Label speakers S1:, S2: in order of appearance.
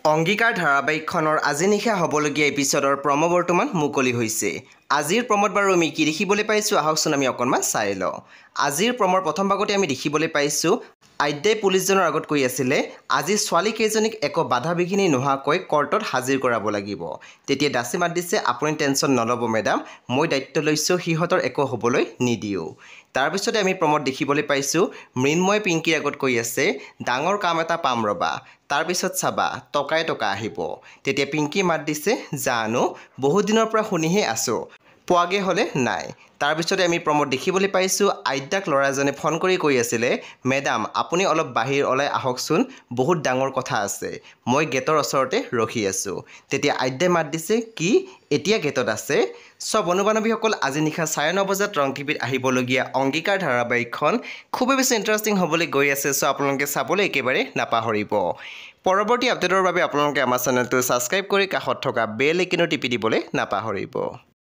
S1: অংগীকাৰ ধাৰাবাহিকখনৰ আজি নিশা হ'বলগীয়া এপিছডৰ প্ৰম' বৰ্তমান মুকলি হৈছে। আজিৰ প্ৰম'ত বাৰু আমি কি দেখিবলৈ পাইছোঁ আহকচোন আমি অকণমান চাই লওঁ। আজিৰ প্ৰম'ৰ প্ৰথম ভাগতে আমি দেখিবলৈ পাইছোঁ আদ্যাই পুলিচজনৰ আগত কৈ আছিলে আজি ছোৱালীকেইজনীক একো বাধা বিঘিনি নোহোৱাকৈ কৰ্টত হাজিৰ কৰাব লাগিব। তেতিয়া দাসে মাত দিছে আপুনি টেনশ্যন নল'ব মেডাম, মই দায়িত্ব লৈছোঁ সিহঁতৰ একো হ'বলৈ নিদিওঁ। তাৰপিছতে আমি প্ৰম'ত দেখিবলৈ পাইছোঁ মৃন্ময় পিংকীৰ আগত কৈ আছে ডাঙৰ কাম এটা পাম ৰ'বা, তাৰপিছত চাবা টকা আহিব। তেতিয়া পিংকী মাত দিছে জানো বহুত দিনৰ পৰা শুনিহে আছোঁ, পোৱাগৈ হ'লে নাই। তাৰপিছতে আমি প্ৰম'ত দেখিবলৈ পাইছোঁ আদ্যাক ল'ৰা এজনে ফোন কৰি কৈ আছিলে মেডাম আপুনি অলপ বাহিৰ ওলাই আহকচোন, বহুত ডাঙৰ কথা আছে, মই গেটৰ ওচৰতে ৰখি আছোঁ। তেতিয়া আদ্যাই মাত দিছে কি এতিয়া গেটত আছে? বন্ধু বান্ধৱীসকল আজি নিশা 9:30 বজাত ৰং টিভিত আহিবলগীয়া অংগীকাৰ ধাৰাবাহিকখন খুবেই বেছি ইণ্টাৰেষ্টিং হ'বলৈ গৈ আছে। আপোনালোকে চাবলৈ একেবাৰে নাপাহৰিব। পৰৱৰ্তী আপডেটৰ বাবে আপোনালোকে আমাৰ চেনেলটো ছাবস্ক্ৰাইব কৰি কাষত থকা বেল আইকনটো টিপি দিবলৈ নাপাহৰিব।